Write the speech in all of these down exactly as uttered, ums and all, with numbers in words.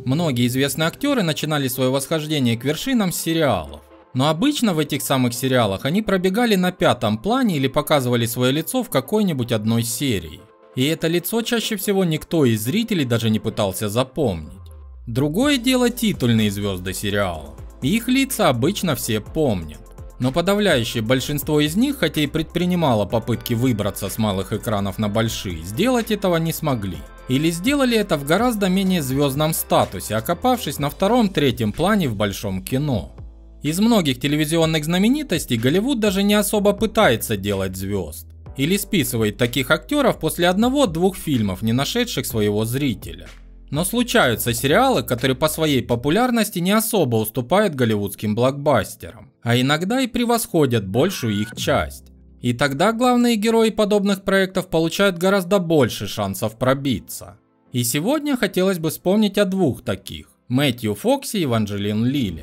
Многие известные актеры начинали свое восхождение к вершинам с сериалов. Но обычно в этих самых сериалах они пробегали на пятом плане или показывали свое лицо в какой-нибудь одной серии. И это лицо чаще всего никто из зрителей даже не пытался запомнить. Другое дело титульные звезды сериала. Их лица обычно все помнят. Но подавляющее большинство из них, хотя и предпринимало попытки выбраться с малых экранов на большие, сделать этого не смогли. Или сделали это в гораздо менее звездном статусе, окопавшись на втором-третьем плане в большом кино. Из многих телевизионных знаменитостей Голливуд даже не особо пытается делать звезд. Или списывает таких актеров после одного-двух фильмов, не нашедших своего зрителя. Но случаются сериалы, которые по своей популярности не особо уступают голливудским блокбастерам, а иногда и превосходят большую их часть. И тогда главные герои подобных проектов получают гораздо больше шансов пробиться. И сегодня хотелось бы вспомнить о двух таких – Мэтью Фоксе и Эванжелин Лилли.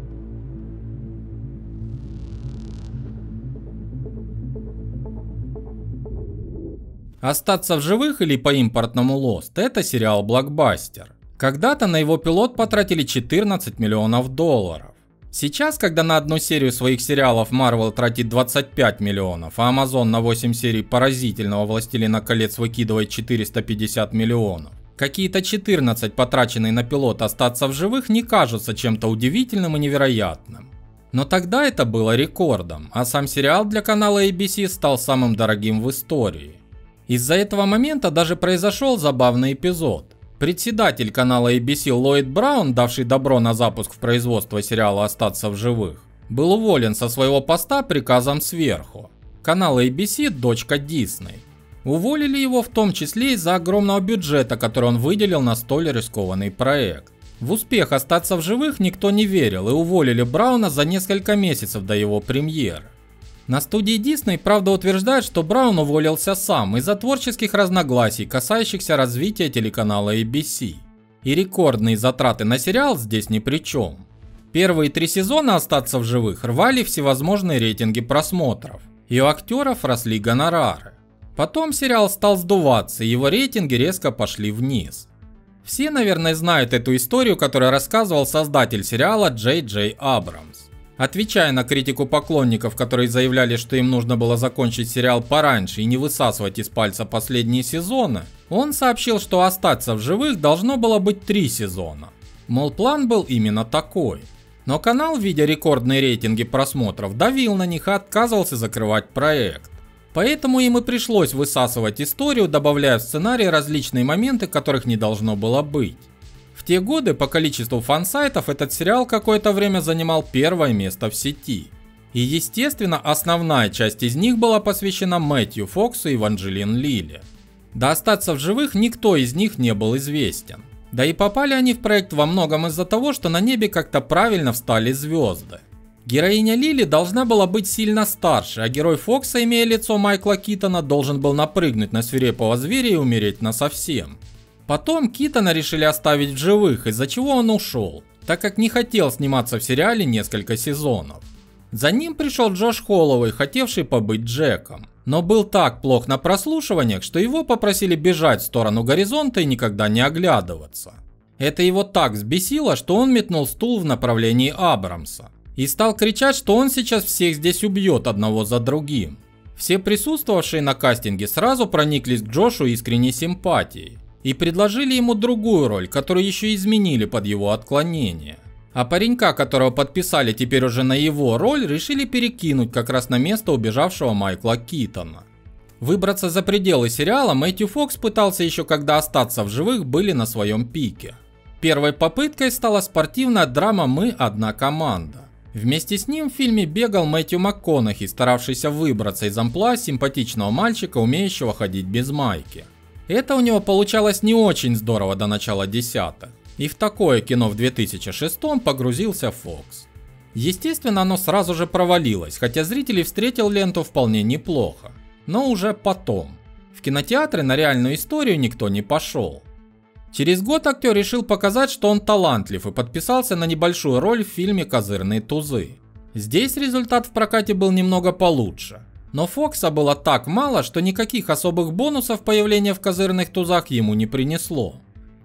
«Остаться в живых» или по-импортному Lost – это сериал-блокбастер. Когда-то на его пилот потратили четырнадцать миллионов долларов. Сейчас, когда на одну серию своих сериалов Marvel тратит двадцать пять миллионов, а Amazon на восемь серий поразительного «Властелина колец» выкидывает четыреста пятьдесят миллионов, какие-то четырнадцать, потраченные на пилот «Остаться в живых», не кажутся чем-то удивительным и невероятным. Но тогда это было рекордом, а сам сериал для канала эй би си стал самым дорогим в истории. Из-за этого момента даже произошел забавный эпизод. Председатель канала эй би си Ллойд Браун, давший добро на запуск в производство сериала «Остаться в живых», был уволен со своего поста приказом сверху. Канал эй би си – дочка Disney. Уволили его в том числе из-за огромного бюджета, который он выделил на столь рискованный проект. В успех «Остаться в живых» никто не верил и уволили Брауна за несколько месяцев до его премьеры. На студии Disney, правда, утверждают, что Браун уволился сам из-за творческих разногласий, касающихся развития телеканала эй би си. И рекордные затраты на сериал здесь ни при чем. Первые три сезона «Остаться в живых» рвали всевозможные рейтинги просмотров, и у актеров росли гонорары. Потом сериал стал сдуваться, и его рейтинги резко пошли вниз. Все, наверное, знают эту историю, которую рассказывал создатель сериала Джей Джей Абрамс. Отвечая на критику поклонников, которые заявляли, что им нужно было закончить сериал пораньше и не высасывать из пальца последние сезоны, он сообщил, что «Остаться в живых» должно было быть три сезона. Мол, план был именно такой. Но канал, видя рекордные рейтинги просмотров, давил на них и отказывался закрывать проект. Поэтому им и пришлось высасывать историю, добавляя в сценарий различные моменты, которых не должно было быть. В те годы по количеству фан-сайтов этот сериал какое-то время занимал первое место в сети. И естественно, основная часть из них была посвящена Мэтью Фоксу и Эванжелин Лилли. До «Остаться в живых» никто из них не был известен. Да и попали они в проект во многом из-за того, что на небе как-то правильно встали звезды. Героиня Лилли должна была быть сильно старше, а герой Фокса, имея лицо Майкла Китона, должен был напрыгнуть на свирепого зверя и умереть насовсем. Потом Китона решили оставить в живых, из-за чего он ушел, так как не хотел сниматься в сериале несколько сезонов. За ним пришел Джош Холлоуэй, хотевший побыть Джеком, но был так плох на прослушиваниях, что его попросили бежать в сторону горизонта и никогда не оглядываться. Это его так взбесило, что он метнул стул в направлении Абрамса и стал кричать, что он сейчас всех здесь убьет одного за другим. Все присутствовавшие на кастинге сразу прониклись к Джошу искренней симпатией и предложили ему другую роль, которую еще изменили под его отклонение. А паренька, которого подписали теперь уже на его роль, решили перекинуть как раз на место убежавшего Майкла Китона. Выбраться за пределы сериала Мэтью Фокс пытался еще когда «Остаться в живых» были на своем пике. Первой попыткой стала спортивная драма «Мы одна команда». Вместе с ним в фильме бегал Мэтью МакКонахи, старавшийся выбраться из амплуа симпатичного мальчика, умеющего ходить без майки. Это у него получалось не очень здорово до начала десятых, и в такое кино в две тысячи шестом погрузился Фокс. Естественно, оно сразу же провалилось, хотя зритель встретил ленту вполне неплохо, но уже потом. В кинотеатры на реальную историю никто не пошел. Через год актер решил показать, что он талантлив, и подписался на небольшую роль в фильме «Козырные тузы». Здесь результат в прокате был немного получше. Но Фокса было так мало, что никаких особых бонусов появления в «Козырных тузах» ему не принесло.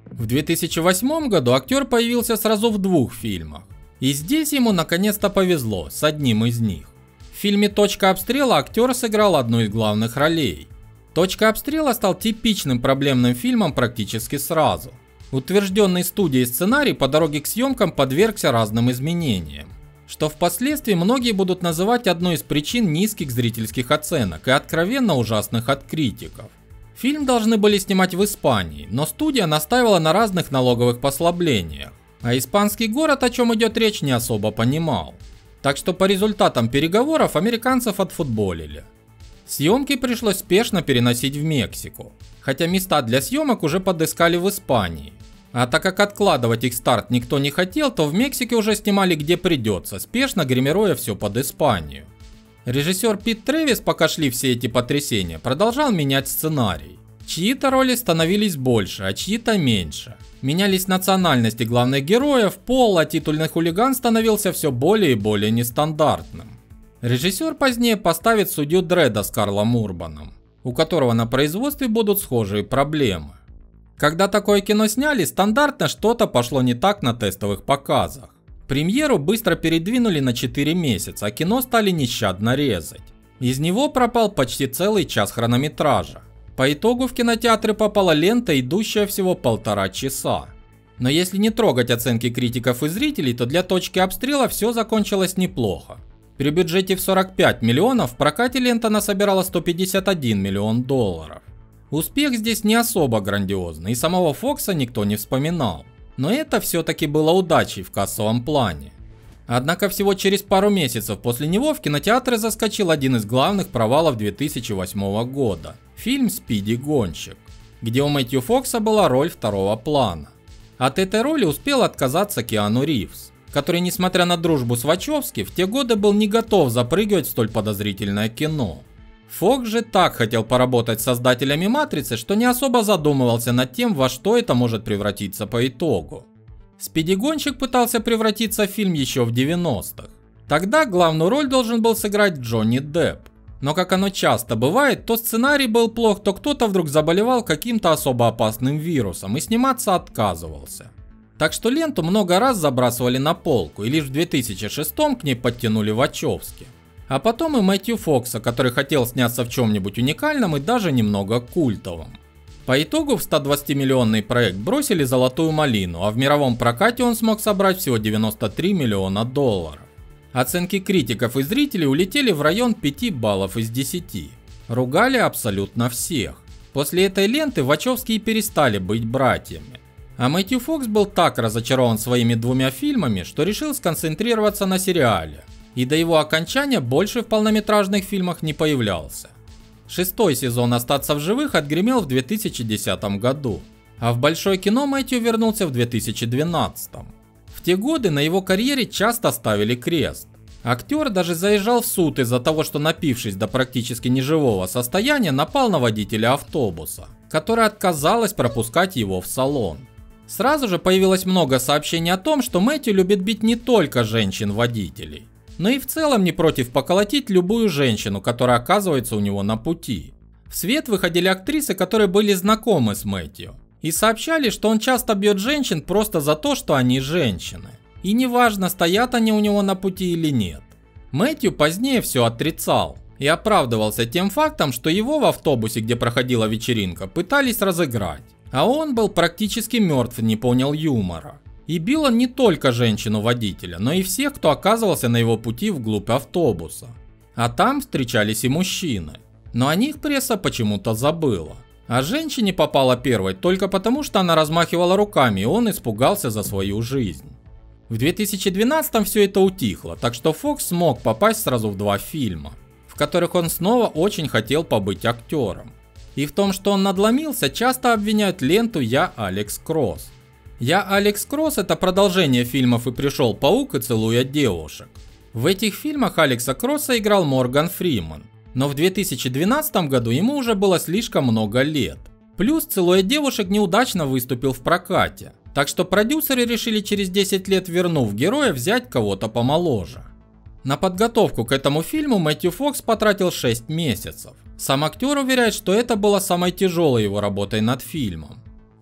В две тысячи восьмом году актер появился сразу в двух фильмах. И здесь ему наконец-то повезло с одним из них. В фильме «Точка обстрела» актер сыграл одну из главных ролей. «Точка обстрела» стал типичным проблемным фильмом практически сразу. Утвержденный студией сценарий по дороге к съемкам подвергся разным изменениям, что впоследствии многие будут называть одной из причин низких зрительских оценок и откровенно ужасных от критиков. Фильм должны были снимать в Испании, но студия настаивала на разных налоговых послаблениях, а испанский город, о чем идет речь, не особо понимал. Так что по результатам переговоров американцев отфутболили. Съемки пришлось спешно переносить в Мексику, хотя места для съемок уже подыскали в Испании. А так как откладывать их старт никто не хотел, то в Мексике уже снимали где придется, спешно гримируя все под Испанию. Режиссер Пит Трэвис, пока шли все эти потрясения, продолжал менять сценарий. Чьи-то роли становились больше, а чьи-то меньше. Менялись национальности главных героев, пол, а титульный хулиган становился все более и более нестандартным. Режиссер позднее поставит судью Дредда с Карлом Урбаном, у которого на производстве будут схожие проблемы. Когда такое кино сняли, стандартно что-то пошло не так на тестовых показах. Премьеру быстро передвинули на четыре месяца, а кино стали нещадно резать. Из него пропал почти целый час хронометража. По итогу в кинотеатры попала лента, идущая всего полтора часа. Но если не трогать оценки критиков и зрителей, то для «Точки обстрела» все закончилось неплохо. При бюджете в сорок пять миллионов в прокате лента насобирала сто пятьдесят один миллион долларов. Успех здесь не особо грандиозный, и самого Фокса никто не вспоминал. Но это все-таки было удачей в кассовом плане. Однако всего через пару месяцев после него в кинотеатры заскочил один из главных провалов две тысячи восьмого года – фильм «Спиди Гонщик», где у Мэтью Фокса была роль второго плана. От этой роли успел отказаться Киану Ривз, который, несмотря на дружбу с Вачовски, в те годы был не готов запрыгивать в столь подозрительное кино. Фокс же так хотел поработать с создателями «Матрицы», что не особо задумывался над тем, во что это может превратиться по итогу. «Спиди Гонщик» пытался превратиться в фильм еще в девяностых. Тогда главную роль должен был сыграть Джонни Депп. Но как оно часто бывает, то сценарий был плох, то кто-то вдруг заболевал каким-то особо опасным вирусом и сниматься отказывался. Так что ленту много раз забрасывали на полку, и лишь в две тысячи шестом к ней подтянули Вачовски. А потом и Мэтью Фокса, который хотел сняться в чем-нибудь уникальном и даже немного культовом. По итогу в сто двадцатимиллионный проект бросили золотую малину, а в мировом прокате он смог собрать всего девяносто три миллиона долларов. Оценки критиков и зрителей улетели в район пяти баллов из десяти. Ругали абсолютно всех. После этой ленты Вачовски и перестали быть братьями. А Мэтью Фокс был так разочарован своими двумя фильмами, что решил сконцентрироваться на сериале. И до его окончания больше в полнометражных фильмах не появлялся. Шестой сезон «Остаться в живых» отгремел в две тысячи десятом году, а в большое кино Мэтью вернулся в две тысячи двенадцатом. В те годы на его карьере часто ставили крест. Актер даже заезжал в суд из-за того, что, напившись до практически неживого состояния, напал на водителя автобуса, которая отказалась пропускать его в салон. Сразу же появилось много сообщений о том, что Мэтью любит бить не только женщин-водителей, но и в целом не против поколотить любую женщину, которая оказывается у него на пути. В свет выходили актрисы, которые были знакомы с Мэтью, и сообщали, что он часто бьет женщин просто за то, что они женщины. И неважно, стоят они у него на пути или нет. Мэтью позднее все отрицал и оправдывался тем фактом, что его в автобусе, где проходила вечеринка, пытались разыграть, а он был практически мертв и не понял юмора. И бил он не только женщину-водителя, но и всех, кто оказывался на его пути вглубь автобуса. А там встречались и мужчины. Но о них пресса почему-то забыла. А женщине попала первой только потому, что она размахивала руками, и он испугался за свою жизнь. В две тысячи двенадцатом все это утихло, так что Фокс смог попасть сразу в два фильма, в которых он снова очень хотел побыть актером. И в том, что он надломился, часто обвиняют ленту «Я Алекс Кросс». «Я Алекс Кросс» — это продолжение фильмов «И пришел паук и целует девушек». В этих фильмах Алекса Кросса играл Морган Фриман, но в две тысячи двенадцатом году ему уже было слишком много лет. Плюс «Целуя девушек» неудачно выступил в прокате, так что продюсеры решили через десять лет, вернув героя, взять кого-то помоложе. На подготовку к этому фильму Мэтью Фокс потратил шесть месяцев. Сам актер уверяет, что это было самой тяжелой его работой над фильмом. К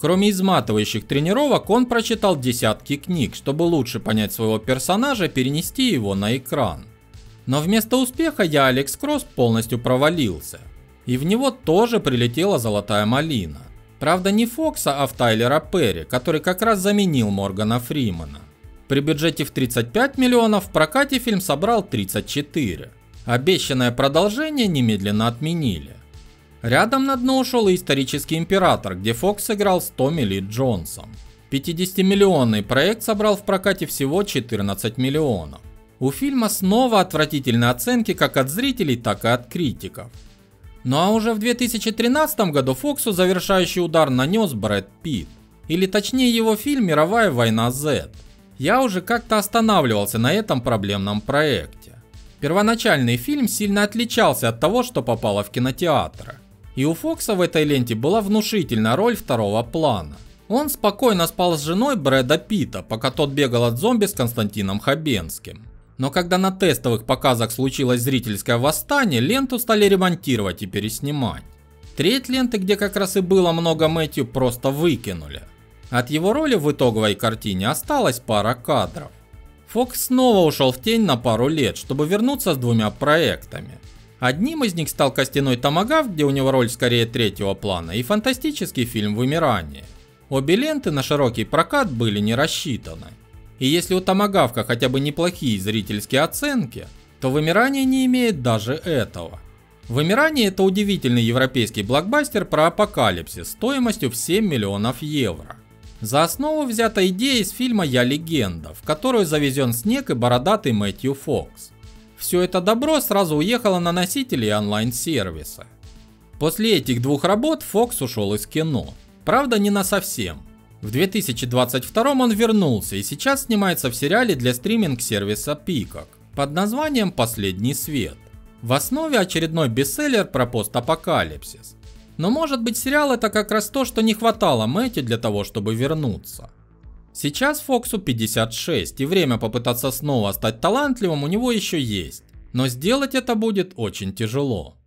Кроме изматывающих тренировок, он прочитал десятки книг, чтобы лучше понять своего персонажа и перенести его на экран. Но вместо успеха «Я, Алекс Кросс» полностью провалился. И в него тоже прилетела золотая малина. Правда, не Фокса, а в Тайлера Перри, который как раз заменил Моргана Фримена. При бюджете в тридцать пять миллионов в прокате фильм собрал тридцать четыре. Обещанное продолжение немедленно отменили. Рядом на дно ушел и «Исторический император», где Фокс сыграл с Томми Ли Джонсом. пятидесятимиллионный проект собрал в прокате всего четырнадцать миллионов. У фильма снова отвратительные оценки как от зрителей, так и от критиков. Ну а уже в две тысячи тринадцатом году Фоксу завершающий удар нанес Брэд Питт. Или точнее его фильм «Мировая война Z». Я уже как-то останавливался на этом проблемном проекте. Первоначальный фильм сильно отличался от того, что попало в кинотеатры. И у Фокса в этой ленте была внушительная роль второго плана. Он спокойно спал с женой Брэда Питта, пока тот бегал от зомби с Константином Хабенским. Но когда на тестовых показах случилось зрительское восстание, ленту стали ремонтировать и переснимать. Треть ленты, где как раз и было много Мэтью, просто выкинули. От его роли в итоговой картине осталась пара кадров. Фокс снова ушел в тень на пару лет, чтобы вернуться с двумя проектами. Одним из них стал «Костяной томагавк», где у него роль скорее третьего плана, и фантастический фильм «Вымирание». Обе ленты на широкий прокат были не рассчитаны. И если у «Томагавка» хотя бы неплохие зрительские оценки, то «Вымирание» не имеет даже этого. «Вымирание» — это удивительный европейский блокбастер про апокалипсис стоимостью в семь миллионов евро. За основу взята идея из фильма «Я легенда», в которую завезен снег и бородатый Мэтью Фокс. Все это добро сразу уехало на носители и онлайн-сервисы. После этих двух работ Фокс ушел из кино. Правда, не насовсем. В две тысячи двадцать втором он вернулся и сейчас снимается в сериале для стриминг-сервиса Peacock под названием «Последний свет». В основе очередной бестселлер про постапокалипсис. Но может быть сериал это как раз то, что не хватало Мэтью для того, чтобы вернуться. Сейчас Фоксу пятьдесят шесть, и время попытаться снова стать талантливым у него еще есть, но сделать это будет очень тяжело.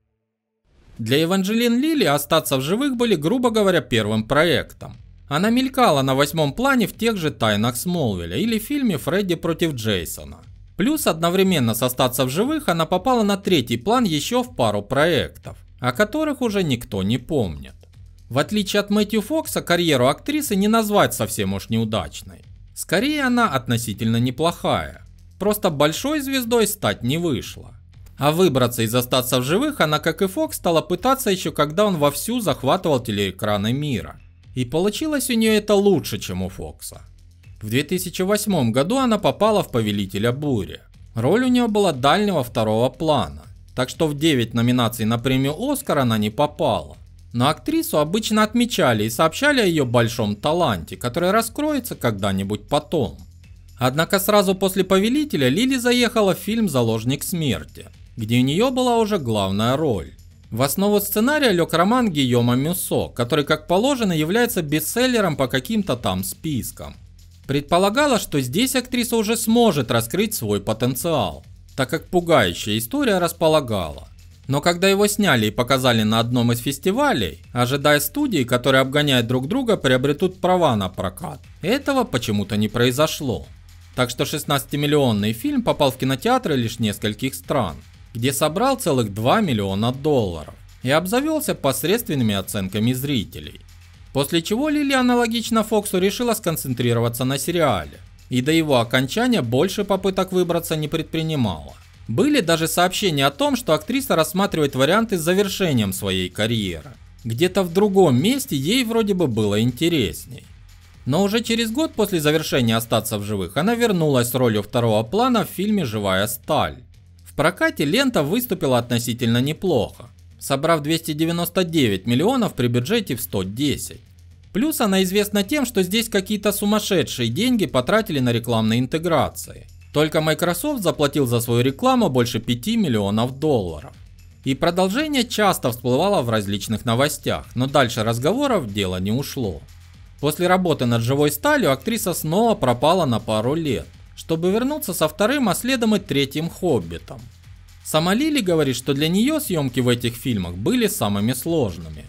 Для Эванжелин Лили остаться в живых были, грубо говоря, первым проектом. Она мелькала на восьмом плане в тех же «Тайнах Смолвиля» или фильме «Фредди против Джейсона». Плюс одновременно с «Остаться в живых» она попала на третий план еще в пару проектов, о которых уже никто не помнит. В отличие от Мэтью Фокса, карьеру актрисы не назвать совсем уж неудачной. Скорее, она относительно неплохая. Просто большой звездой стать не вышло. А выбраться из «Остаться в живых» она, как и Фокс, стала пытаться еще когда он вовсю захватывал телеэкраны мира. И получилось у нее это лучше, чем у Фокса. В две тысячи восьмом году она попала в «Повелителя бури». Роль у нее была дальнего второго плана, так что в девять номинаций на премию «Оскар» она не попала. Но актрису обычно отмечали и сообщали о ее большом таланте, который раскроется когда-нибудь потом. Однако сразу после «Повелителя» Лили заехала в фильм «Заложник смерти», где у нее была уже главная роль. В основу сценария лег роман Гийома Мюссо, который, как положено, является бестселлером по каким-то там спискам. Предполагалось, что здесь актриса уже сможет раскрыть свой потенциал, так как пугающая история располагала. Но когда его сняли и показали на одном из фестивалей, ожидая студии, которые обгоняют друг друга, приобретут права на прокат, этого почему-то не произошло. Так что шестнадцатимиллионный фильм попал в кинотеатры лишь нескольких стран, где собрал целых два миллиона долларов и обзавелся посредственными оценками зрителей. После чего Лили аналогично Фоксу решила сконцентрироваться на сериале, и до его окончания больше попыток выбраться не предпринимала. Были даже сообщения о том, что актриса рассматривает варианты с завершением своей карьеры. Где-то в другом месте ей вроде бы было интересней. Но уже через год после завершения «Остаться в живых» она вернулась с ролью второго плана в фильме «Живая сталь». В прокате лента выступила относительно неплохо, собрав двести девяносто девять миллионов при бюджете в сто десять. Плюс она известна тем, что здесь какие-то сумасшедшие деньги потратили на рекламные интеграции. Только Microsoft заплатил за свою рекламу больше пяти миллионов долларов. И продолжение часто всплывало в различных новостях, но дальше разговоров дело не ушло. После работы над «Живой сталью» актриса снова пропала на пару лет, чтобы вернуться со вторым, а следом и третьим «Хоббитом». Сама Лили говорит, что для нее съемки в этих фильмах были самыми сложными.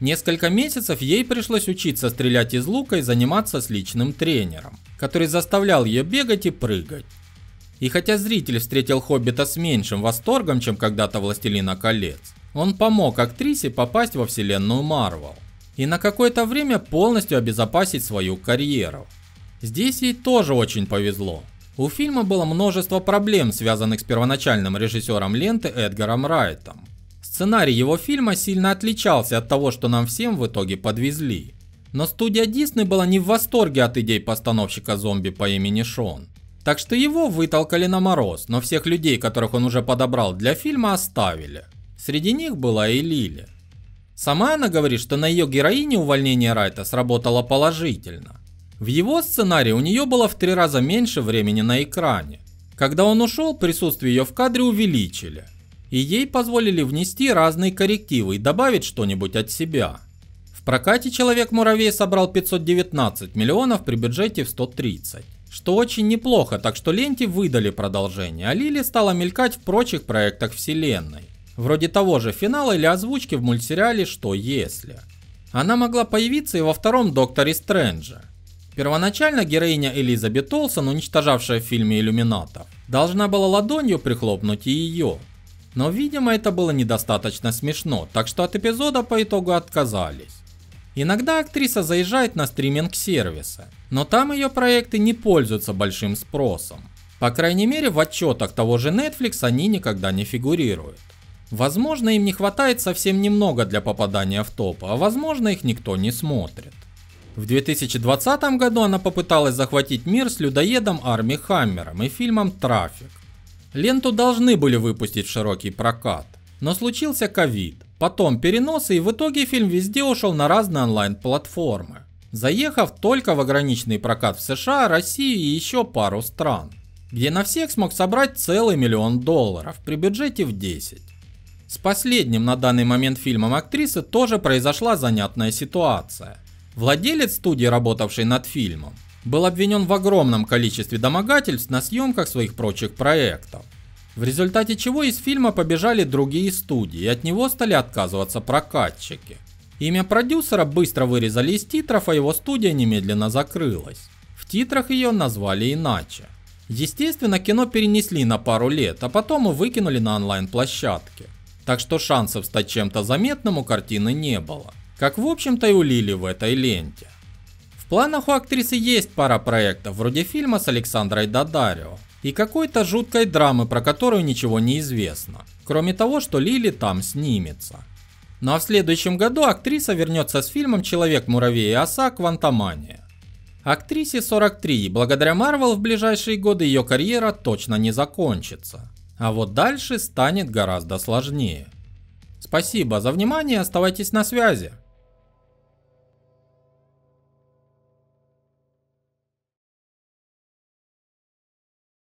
Несколько месяцев ей пришлось учиться стрелять из лука и заниматься с личным тренером, который заставлял ее бегать и прыгать. И хотя зритель встретил Хоббита с меньшим восторгом, чем когда-то Властелина колец, он помог актрисе попасть во вселенную Марвел и на какое-то время полностью обезопасить свою карьеру. Здесь ей тоже очень повезло. У фильма было множество проблем, связанных с первоначальным режиссером ленты Эдгаром Райтом. Сценарий его фильма сильно отличался от того, что нам всем в итоге подвезли. Но студия Disney была не в восторге от идей постановщика зомби по имени Шон. Так что его вытолкали на мороз, но всех людей, которых он уже подобрал для фильма, оставили. Среди них была и Лили. Сама она говорит, что на ее героине увольнение Райта сработало положительно. В его сценарии у нее было в три раза меньше времени на экране. Когда он ушел, присутствие ее в кадре увеличили. И ей позволили внести разные коррективы и добавить что-нибудь от себя. В прокате Человек-муравей собрал пятьсот девятнадцать миллионов при бюджете в сто тридцать. Что очень неплохо, так что ленте выдали продолжение, а Лили стала мелькать в прочих проектах вселенной. Вроде того же финала или озвучки в мультсериале «Что если?». Она могла появиться и во втором Докторе Стрэнджа. Первоначально героиня Элизабет Олсен, уничтожавшая в фильме иллюминатов, должна была ладонью прихлопнуть и ее. Но видимо это было недостаточно смешно, так что от эпизода по итогу отказались. Иногда актриса заезжает на стриминг-сервисы, но там ее проекты не пользуются большим спросом. По крайней мере в отчетах того же Netflix они никогда не фигурируют. Возможно, им не хватает совсем немного для попадания в топ, а возможно их никто не смотрит. В две тысячи двадцатом году она попыталась захватить мир с людоедом Арми Хаммером и фильмом «Трафик». Ленту должны были выпустить в широкий прокат, но случился ковид, потом переносы, и в итоге фильм везде ушел на разные онлайн-платформы, заехав только в ограниченный прокат в США, Россию и еще пару стран, где на всех смог собрать целый миллион долларов при бюджете в десять. С последним на данный момент фильмом актрисы тоже произошла занятная ситуация. Владелец студии, работавший над фильмом, был обвинен в огромном количестве домогательств на съемках своих прочих проектов, в результате чего из фильма побежали другие студии и от него стали отказываться прокатчики. Имя продюсера быстро вырезали из титров, а его студия немедленно закрылась. В титрах ее назвали иначе. Естественно, кино перенесли на пару лет, а потом и выкинули на онлайн-площадке. Так что шансов стать чем-то заметным у картины не было. Как в общем-то и у Лили в этой ленте. В планах у актрисы есть пара проектов, вроде фильма с Александрой Даддарио и какой-то жуткой драмы, про которую ничего не известно, кроме того, что Лили там снимется. Ну а в следующем году актриса вернется с фильмом «Человек-муравей и оса. Квантомания». Актрисе сорок три, и благодаря Marvel в ближайшие годы ее карьера точно не закончится. А вот дальше станет гораздо сложнее. Спасибо за внимание, оставайтесь на связи.